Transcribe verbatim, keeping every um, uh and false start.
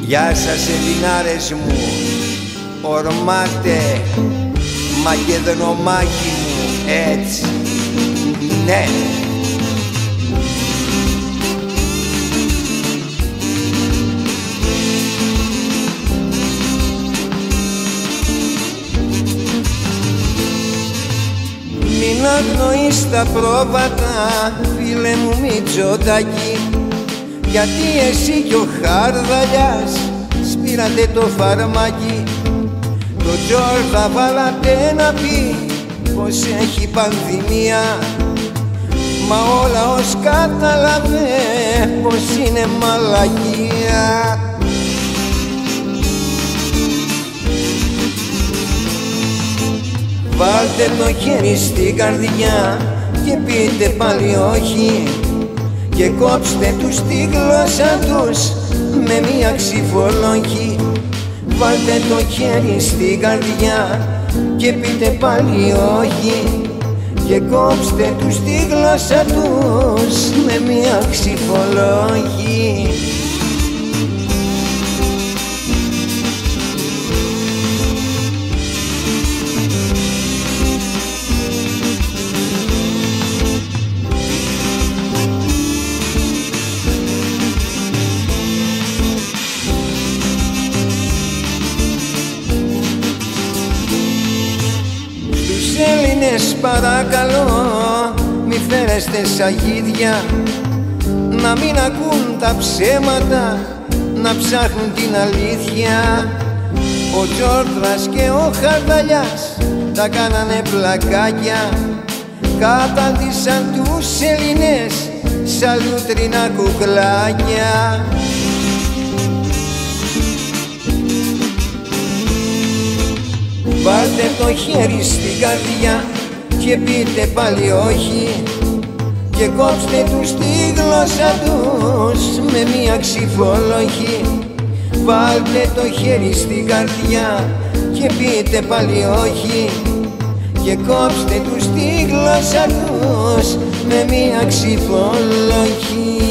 Γεια σας Ελληνάρες μου, ορμάτε Μακεδονομάκι μου, έτσι, ναι. Μην αγνοείς τα πρόβατα, φίλε μου Μητσοτάκη, γιατί εσύ κι ο Χαρδαλιάς σπήρατε το φαρμάκι. Το Τζόρδα βάλατε να πει πως έχει πανδημία, μα ο λαός κατάλαβε πως είναι μαλακία. Βάλτε το χέρι στην καρδιά και πείτε πάλι όχι, και κόψτε τους τη γλώσσα τους με μία ξυφολόγχη. Βάλτε το χέρι στην καρδιά και πείτε πάλι όχι, και κόψτε τους τη γλώσσα τους με μία ξυφολόγχη. Έλληνες παρακαλώ, μη φέρεστε σαγίδια, να μην ακούν τα ψέματα, να ψάχνουν την αλήθεια. Ο Τζόρδρας και ο Χαρδαλιάς τα κάνανε πλακάκια, κατάντησαν τους Έλληνες σαν λούτρινα κουκλάκια. Βάλτε το χέρι στην καρδιά και πείτε πάλι όχι, και κόψτε τους τη γλώσσα τους με μία ξυφολόγχη. Βάλτε το χέρι στην καρδιά και πείτε πάλι όχι, και κόψτε τους τη γλώσσα τους με μία ξυφολόγχη.